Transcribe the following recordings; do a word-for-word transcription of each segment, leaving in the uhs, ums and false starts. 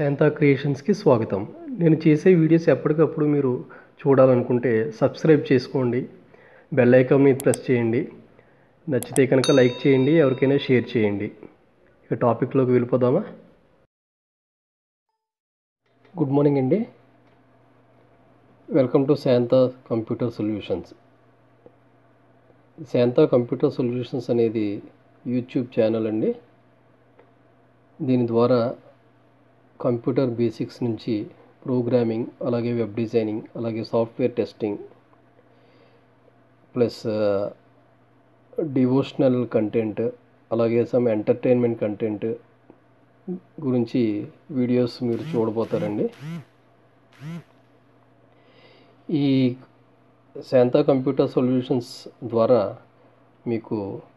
శాంతా క్రియేషన్స్కి స్వాగతం. నేను చేసే వీడియోస్ ఎప్పటికప్పుడు మీరు చూడాలనుకుంటే సబ్స్క్రైబ్ చేసుకోండి, బెల్ ఐకాన్ మీద ప్రెస్ చేయండి, నచ్చితే కనుక లైక్ చేయండి, ఎవరికైనా షేర్ చేయండి. ఇక టాపిక్లోకి వెళ్ళిపోదామా? గుడ్ మార్నింగ్ అండి. Welcome to Shanta computer solutions. Shanta computer solutions అనేది యూట్యూబ్ ఛానల్ అండి. దీని ద్వారా కంప్యూటర్ బేసిక్స్ నుంచి ప్రోగ్రామింగ్, అలాగే వెబ్ డిజైనింగ్, అలాగే software testing, plus devotional content, అలాగే సమ్ ఎంటర్టైన్మెంట్ కంటెంట్ గురించి వీడియోస్ మీరు చూడబోతారండి. ఈ శాంతా కంప్యూటర్ సొల్యూషన్స్ ద్వారా మీకు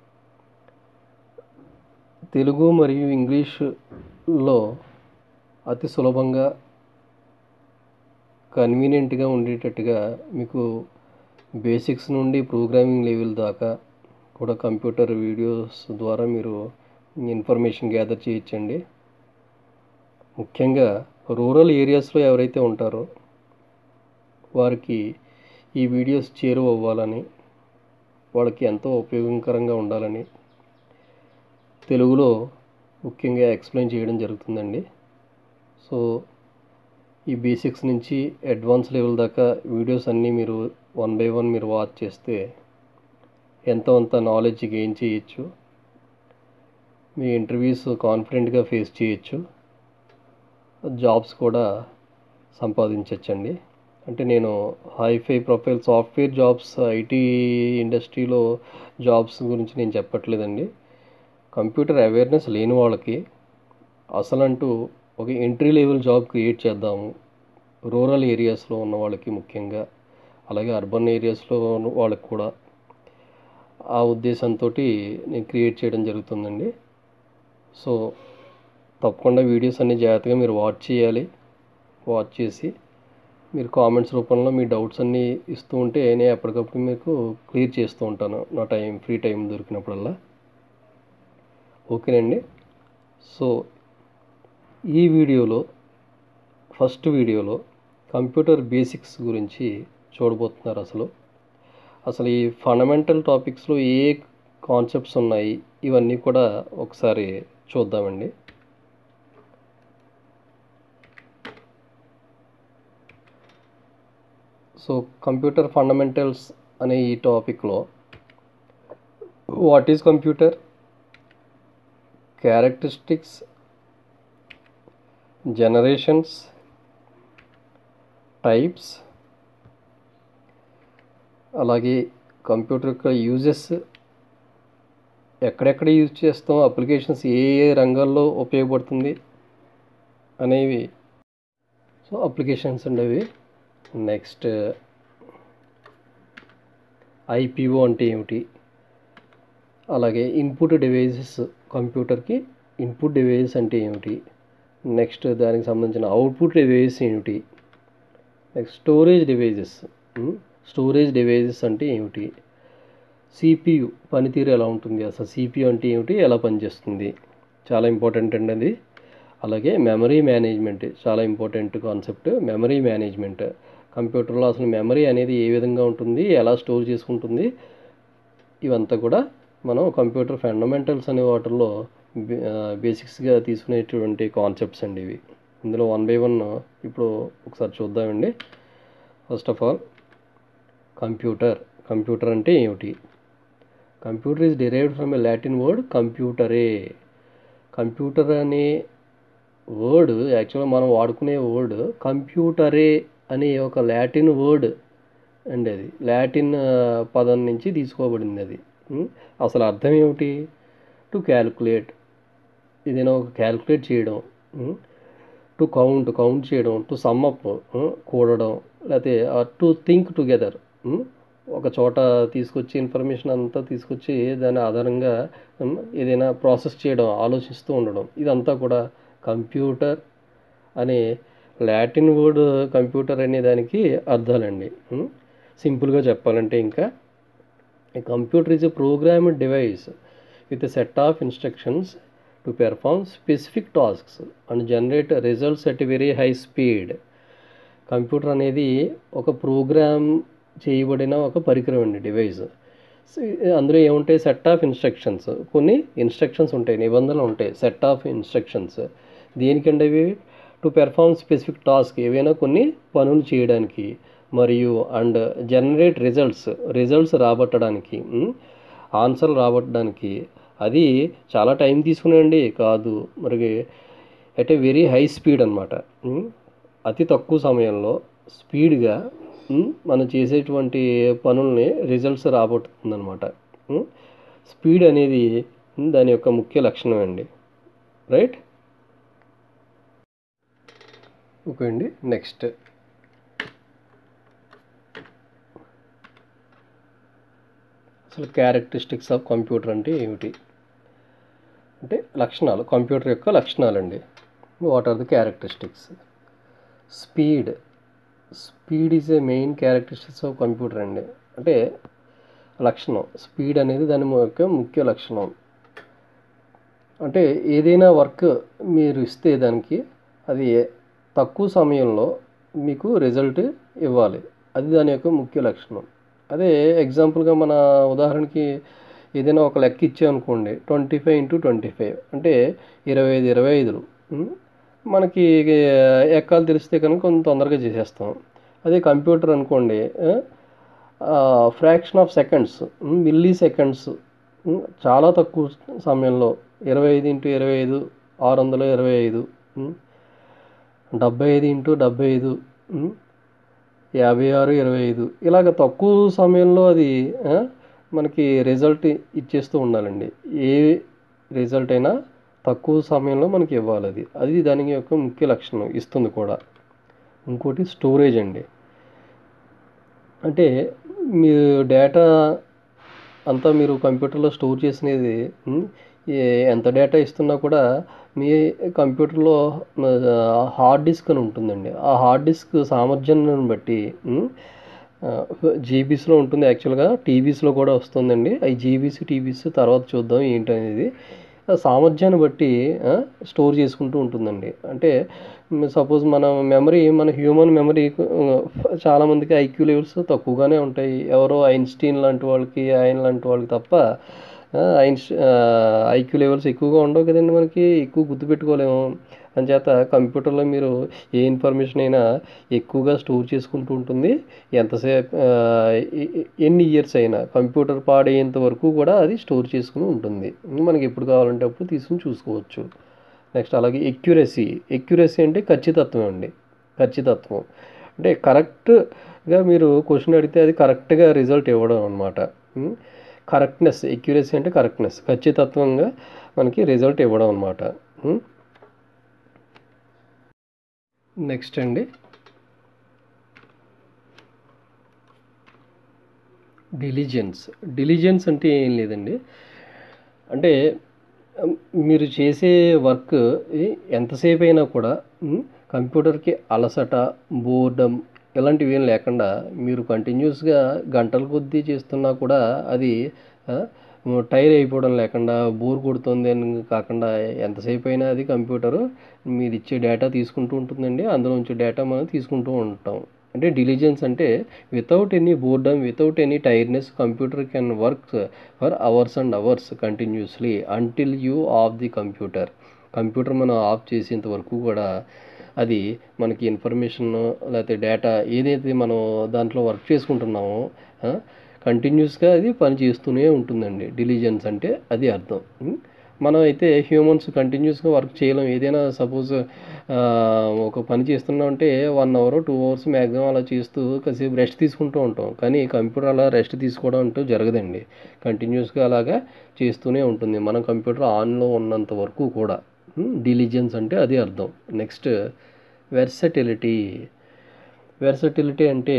తెలుగు మరియు ఇంగ్లీష్లో అతి సులభంగా కన్వీనియంట్గా ఉండేటట్టుగా మీకు బేసిక్స్ నుండి ప్రోగ్రామింగ్ లెవెల్ దాకా కూడా కంప్యూటర్ వీడియోస్ ద్వారా మీరు ఇన్ఫర్మేషన్ గ్యాదర్ చేయొచ్చండి. ముఖ్యంగా రూరల్ ఏరియాస్లో ఎవరైతే ఉంటారో వారికి ఈ వీడియోస్ చేరువ అవ్వాలని, వాళ్ళకి ఎంతో ఉపయోగకరంగా ఉండాలని తెలుగులో ముఖ్యంగా ఎక్స్ప్లెయిన్ చేయడం జరుగుతుందండి. సో ఈ బేసిక్స్ నుంచి అడ్వాన్స్ లెవెల్ దాకా వీడియోస్ అన్నీ మీరు వన్ బై వన్ మీరు వాచ్ చేస్తే ఎంతో అంత నాలెడ్జ్ గెయిన్ చేయొచ్చు. మీ ఇంటర్వ్యూస్ కాన్ఫిడెంట్గా ఫేస్ చేయొచ్చు, జాబ్స్ కూడా సంపాదించవచ్చండి. అంటే నేను hi fi profile software jobs, IT ఇండస్ట్రీలో జాబ్స్ గురించి నేను చెప్పట్లేదండి. కంప్యూటర్ అవేర్నెస్ లేని వాళ్ళకి అసలంటూ ఒక ఎంట్రీ లెవెల్ జాబ్ క్రియేట్ చేద్దాము, రూరల్ ఏరియాస్లో ఉన్న వాళ్ళకి ముఖ్యంగా, అలాగే అర్బన్ ఏరియాస్లో ఉన్న వాళ్ళకి కూడా, ఆ ఉద్దేశంతో నేను క్రియేట్ చేయడం జరుగుతుందండి. సో తప్పకుండా వీడియోస్ అన్ని జాగ్రత్తగా మీరు వాచ్ చేయాలి. వాచ్ చేసి మీరు కామెంట్స్ రూపంలో మీ డౌట్స్ అన్నీ ఇస్తూ ఉంటే నేను ఎప్పటికప్పుడు మీకు క్లియర్ చేస్తూ ఉంటాను నా టైం ఫ్రీ టైం దొరికినప్పుడల్లా. ఓకేనండి. సో ఈ వీడియోలో ఫస్ట్ వీడియోలో కంప్యూటర్ బేసిక్స్ గురించి చూడబోతున్నారు. అసలు అసలు ఈ ఫండమెంటల్ టాపిక్స్లో ఏ కాన్సెప్ట్స్ ఉన్నాయి ఇవన్నీ కూడా ఒకసారి చూద్దామండి. సో కంప్యూటర్ ఫండమెంటల్స్ అనే ఈ టాపిక్లో what is computer, characteristics, generations, types, అలాగే కంప్యూటర్ యొక్క యూజెస్, ఎక్కడెక్కడ యూజ్ చేస్తాం, అప్లికేషన్స్ ఏ ఏ రంగాల్లో ఉపయోగపడుతుంది అనేవి. సో అప్లికేషన్స్ ఉండేవి. నెక్స్ట్ ఐపీఓ అంటే ఏమిటి, అలాగే ఇన్పుట్ డివైజెస్, కంప్యూటర్కి ఇన్పుట్ డివైజెస్ అంటే ఏమిటి, నెక్స్ట్ దానికి సంబంధించిన అవుట్పుట్ డివైజెస్ ఏమిటి, next storage devices, storage devices అంటే ఏమిటి, సిపియు పనితీరు ఎలా ఉంటుంది, అసలు సిపియు అంటే ఏమిటి, ఎలా పనిచేస్తుంది, చాలా ఇంపార్టెంట్ అండి అది. అలాగే మెమరీ మేనేజ్మెంట్ చాలా ఇంపార్టెంట్ కాన్సెప్ట్. మెమరీ మేనేజ్మెంట్ కంప్యూటర్లో అసలు మెమరీ అనేది ఏ విధంగా ఉంటుంది, ఎలా స్టోర్ చేసుకుంటుంది, ఇవంతా కూడా మనం కంప్యూటర్ ఫండమెంటల్స్ అనే వాటిల్లో బేసిక్స్గా తీసుకునేటువంటి కాన్సెప్ట్స్ అండి ఇవి. ఇందులో వన్ బై వన్ ఇప్పుడు ఒకసారి చూద్దామండి. First of all computer. Computer అంటే ఏమిటి? Computer is derived from a Latin word computare. Computer అనే వర్డ్ యాక్చువల్గా మనం వాడుకునే వర్డ్ కంప్యూటరే అనే ఒక లాటిన్ వర్డ్ అండి. అది లాటిన్ పదం నుంచి తీసుకోబడింది. అది అసలు అర్థం ఏమిటి? టు క్యాల్కులేట్, ఏదైనా ఒక క్యాల్కులేట్ చేయడం, టు కౌంట్ కౌంట్ చేయడం, టు సమ్మప్ కూడడం, లేకపోతే టు థింక్ టుగెదర్, ఒక చోట తీసుకొచ్చి ఇన్ఫర్మేషన్ అంతా తీసుకొచ్చి దాని ఆధారంగా ఏదైనా ప్రాసెస్ చేయడం, ఆలోచిస్తూ ఉండడం, ఇదంతా కూడా కంప్యూటర్ అనే లాటిన్ వర్డ్ కంప్యూటర్ అనే దానికి అర్థాలండి. సింపుల్గా చెప్పాలంటే ఇంకా A computer is a programmed device with a set of instructions to perform specific tasks and generate results at very high speed. Computer అనేది ఒక ప్రోగ్రామ్ చేయబడిన ఒక పరికరం అండి, డివైస్. అందులో ఏముంటాయి? సెట్ ఆఫ్ ఇన్స్ట్రక్షన్స్, కొన్ని ఇన్స్ట్రక్షన్స్ ఉంటాయి, నిబంధనలు ఉంటాయి, సెట్ ఆఫ్ ఇన్స్ట్రక్షన్స్. దేనికండి అవి? టు పెర్ఫార్మ్ స్పెసిఫిక్ టాస్క్, ఏవైనా కొన్ని పనులు చేయడానికి, మరియు అండ్ జనరేట్ రిజల్ట్స్, రిజల్ట్స్ రాబట్టడానికి, ఆన్సర్లు రాబట్టడానికి. అది చాలా టైం తీసుకునేయండి కాదు, మరి at a very high speed అనమాట. అతి తక్కువ సమయంలో స్పీడ్గా మనం చేసేటువంటి పనుల్ని రిజల్ట్స్ రాబట్టుతుంది అనమాట. స్పీడ్ అనేది దాని యొక్క ముఖ్య లక్షణం అండి. రైట్? ఓకే అండి. నెక్స్ట్ అసలు క్యారెక్టరిస్టిక్స్ ఆఫ్ కంప్యూటర్ అంటే ఏమిటి? అంటే లక్షణాలు, కంప్యూటర్ యొక్క లక్షణాలండి. What are the characteristics? Speed speed is a main characteristics of computer అండి. అంటే లక్షణం, స్పీడ్ అనేది దాని యొక్క ముఖ్య లక్షణం. అంటే ఏదైనా వర్క్ మీరు ఇస్తే దానికి అది తక్కువ సమయంలో మీకు రిజల్ట్ ఇవ్వాలి, అది దాని యొక్క ముఖ్య లక్షణం. అదే ఎగ్జాంపుల్గా మన ఉదాహరణకి ఏదైనా ఒక లెక్క ఇచ్చామనుకోండి, twenty five into twenty five అంటే ఇరవై ఐదు ఇరవై ఐదులు మనకి ఎక్కాలు తెలిస్తే కనుక కొంచెం తొందరగా చేసేస్తాం. అదే కంప్యూటర్ అనుకోండి, fraction of seconds, milliseconds, చాలా తక్కువ సమయంలో ఇరవై ఐదు ఇంటూ ఇరవై ఐదు ఆరు వందల ఇరవై ఐదు, డెబ్బై ఐదు ఇంటూ డెబ్బై ఐదు యాభై ఆరు ఇరవై ఐదు, ఇలాగ తక్కువ సమయంలో అది మనకి రిజల్ట్ ఇచ్చేస్తూ ఉండాలండి. ఏ రిజల్ట్ అయినా తక్కువ సమయంలో మనకి ఇవ్వాలి, అది అది దాని యొక్క ముఖ్య లక్షణం, ఇస్తుంది కూడా. ఇంకోటి స్టోరేజ్ అండి. అంటే మీరు డేటా అంతా మీరు కంప్యూటర్లో స్టోర్ చేసినది ఎంత డేటా ఇస్తున్నా కూడా మీ కంప్యూటర్లో హార్డ్ డిస్క్ అని ఉంటుందండి. ఆ హార్డ్ డిస్క్ సామర్థ్యాన్ని బట్టి జీబీస్లో ఉంటుంది, యాక్చువల్గా టీబీస్లో కూడా వస్తుందండి. అవి జీబీస్ టీబీస్ తర్వాత చూద్దాం ఏంటనేది. సామర్థ్యాన్ని బట్టి స్టోర్ చేసుకుంటూ ఉంటుందండి. అంటే సపోజ్ మన మెమరీ, మన హ్యూమన్ మెమరీ చాలామందికి ఐక్యూ లెవెల్స్ తక్కువగానే ఉంటాయి. ఎవరో ఐన్స్టీన్ లాంటి వాళ్ళకి, ఆయన లాంటి వాళ్ళకి తప్ప ఐన్స్ ఐక్యూ లెవెల్స్ ఎక్కువగా ఉండవు కదండి, మనకి ఎక్కువ గుర్తుపెట్టుకోలేము. అంచేత కంప్యూటర్లో మీరు ఏ ఇన్ఫర్మేషన్ అయినా ఎక్కువగా స్టోర్ చేసుకుంటూ ఉంటుంది. ఎంతసేపు ఎన్ని ఇయర్స్ అయినా కంప్యూటర్ పాడయ్యేంత వరకు కూడా అది స్టోర్ చేసుకుని ఉంటుంది. మనకి ఎప్పుడు కావాలంటే అప్పుడు తీసుకుని చూసుకోవచ్చు. నెక్స్ట్ అలాగే ఎక్యురసీ. ఎక్యురసీ అంటే ఖచ్చితత్వం అండి. ఖచ్చితత్వం అంటే కరెక్ట్గా మీరు క్వశ్చన్ అడిగితే అది కరెక్ట్గా రిజల్ట్ ఇవ్వడం అనమాట. కరెక్ట్నెస్, ఎక్యురసీ అంటే కరెక్ట్నెస్, ఖచ్చితత్వంగా మనకి రిజల్ట్ ఇవ్వడం అనమాట. నెక్స్ట్ అండి డిలిజెన్స్. డిలిజెన్స్ అంటే ఏం లేదండి, అంటే మీరు చేసే వర్క్ ఎంతసేపు అయినా కూడా కంప్యూటర్కి అలసట, బోర్డమ్ ఇలాంటివి ఏం లేకుండా మీరు కంటిన్యూస్గా గంటల కొద్దీ చేస్తున్నా కూడా అది టైర్ అయిపోవడం లేకుండా, బోర్ కొడుతుంది అని కాకుండా ఎంతసేపు అయినా అది కంప్యూటరు మీరు ఇచ్చే డేటా తీసుకుంటూ ఉంటుందండి. అందులో నుంచి డేటా మనం తీసుకుంటూ ఉంటాం. అంటే డిలిజెన్స్ అంటే without any boredom, without any tiredness, computer can work for hours and hours continuously until you off the computer. Computer మనం ఆఫ్ చేసేంత వరకు కూడా అది మనకి ఇన్ఫర్మేషన్ లేకపోతే డేటా ఏదైతే మనం దాంట్లో వర్క్ చేసుకుంటున్నామో కంటిన్యూస్గా అది పని చేస్తూనే ఉంటుందండి. డిలిజెన్స్ అంటే అది అర్థం. మనం అయితే హ్యూమన్స్ కంటిన్యూస్గా వర్క్ చేయలేం. ఏదైనా సపోజ్ ఒక పని చేస్తున్నామంటే one hour two hours maximum అలా చేస్తూ కాసేపు రెస్ట్ తీసుకుంటూ ఉంటాం. కానీ కంప్యూటర్ అలా రెస్ట్ తీసుకోవడం అంటూ జరగదండి. కంటిన్యూస్గా అలాగా చేస్తూనే ఉంటుంది మనం కంప్యూటర్ ఆన్లో ఉన్నంత వరకు కూడా. డిలిజెన్స్ అంటే అది అర్థం. నెక్స్ట్ వెర్సటిలిటీ. వెర్సటిలిటీ అంటే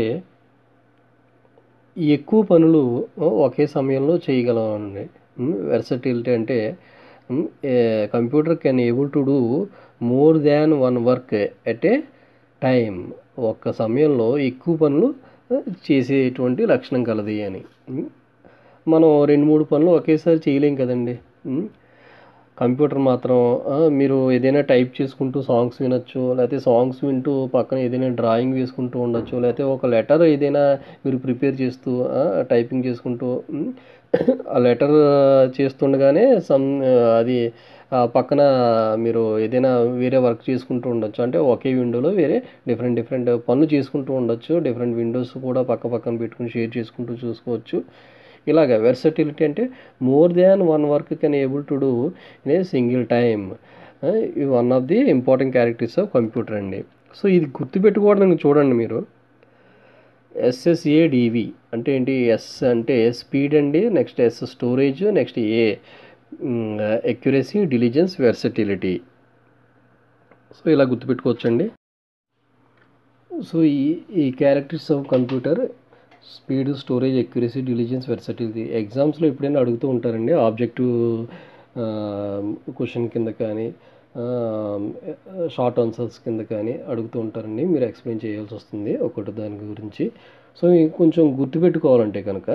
ఎక్కువ పనులు ఒకే సమయంలో చేయగలమండి. వెర్సటిలిటీ అంటే computer can able to do more than one work at a time. ఒక్క సమయంలో ఎక్కువ పనులు చేసేటువంటి లక్షణం కలది అని. మనం రెండు మూడు పనులు ఒకేసారి చేయలేం కదండి. కంప్యూటర్ మాత్రం మీరు ఏదైనా టైప్ చేసుకుంటూ సాంగ్స్ వినొచ్చు, లేకపోతే సాంగ్స్ వింటూ పక్కన ఏదైనా డ్రాయింగ్ వేసుకుంటూ ఉండొచ్చు, లేకపోతే ఒక లెటర్ ఏదైనా మీరు ప్రిపేర్ చేస్తూ టైపింగ్ చేసుకుంటూ ఆ లెటర్ చేస్తుండగానే సమ్ అది పక్కన మీరు ఏదైనా వేరే వర్క్ చేసుకుంటూ ఉండొచ్చు. అంటే ఒకే విండోలో వేరే డిఫరెంట్ డిఫరెంట్ పనులు చేసుకుంటూ ఉండొచ్చు. డిఫరెంట్ విండోస్ కూడా పక్క పక్కన పెట్టుకుని షేర్ చేసుకుంటూ చూసుకోవచ్చు. ఇలాగ వెర్సటిలిటీ అంటే more than one work can able to do in a single time. ఇది one of the important characters of computer అండి. సో ఇది గుర్తుపెట్టుకోవడానికి చూడండి మీరు, ఎస్ఎస్ఏడివి అంటే ఏంటి? ఎస్ అంటే స్పీడ్ అండి, next S storage, next A accuracy, diligence, versatility. So ఇలా గుర్తుపెట్టుకోవచ్చండి. సో ఈ ఈ characters of computer speed, storage, accuracy, diligence, versatility ఎగ్జామ్స్లో ఎప్పుడైనా అడుగుతూ ఉంటారండి. ఆబ్జెక్టివ్ క్వశ్చన్ కింద కానీ షార్ట్ ఆన్సర్స్ కింద కానీ అడుగుతూ ఉంటారండి. మీరు ఎక్స్ప్లెయిన్ చేయాల్సి వస్తుంది ఒకటి దాని గురించి. సో కొంచెం గుర్తుపెట్టుకోవాలంటే కనుక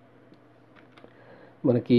మనకి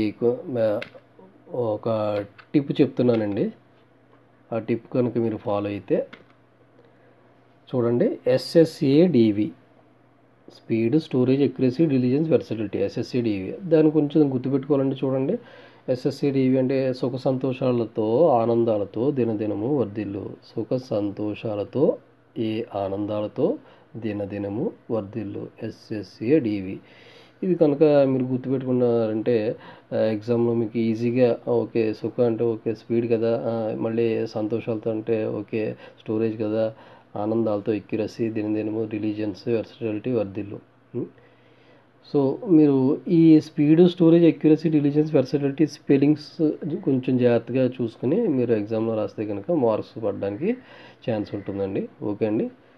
ఒక టిప్ చెప్తున్నానండి. ఆ టిప్ కనుక మీరు ఫాలో అయితే చూడండి, SSADV speed, storage, accuracy, diligence, versatility, SSADV దాన్ని కొంచెం గుర్తుపెట్టుకోవాలండి. చూడండి, ఎస్ఎస్ఏడివి అంటే సుఖ సంతోషాలతో ఆనందాలతో దినదినము వర్ధిల్లు. సుఖ సంతోషాలతో ఏ ఆనందాలతో దినదినము వర్ధిల్లు, ఎస్ఎస్ఏడివి. ఇది కనుక మీరు గుర్తుపెట్టుకున్నారంటే ఎగ్జామ్లో మీకు ఈజీగా ఓకే సుఖ అంటే ఓకే స్పీడ్ కదా, మళ్ళీ సంతోషాలతో అంటే ఓకే స్టోరేజ్ కదా, ఆనందాలతో ఎక్యురసీ, దినదినము, రిలీజియన్స్, వెర్సటిలిటీ, వర్ధిల్లు. సో మీరు ఈ speed, storage, accuracy, diligence, versatility spellings కొంచెం జాగ్రత్తగా చూసుకుని మీరు ఎగ్జామ్లో రాస్తే కనుక మార్క్స్ పడడానికి ఛాన్స్ ఉంటుందండి. ఓకే అండి.